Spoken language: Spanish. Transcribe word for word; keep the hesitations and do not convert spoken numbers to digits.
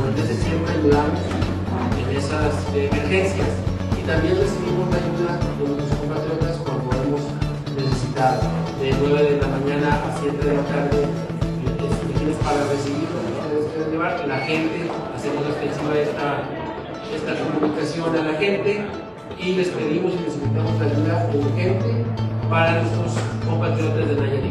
desde siempre ayudamos en esas emergencias y también recibimos la ayuda de nuestros compatriotas cuando hemos necesitado de nueve de la mañana a siete de la tarde instrucciones para recibir lo que ustedes quieren llevar. La gente, hacemos extensiva esta, esta comunicación a la gente y les pedimos y necesitamos la ayuda urgente para nuestros compatriotas de Nayarit.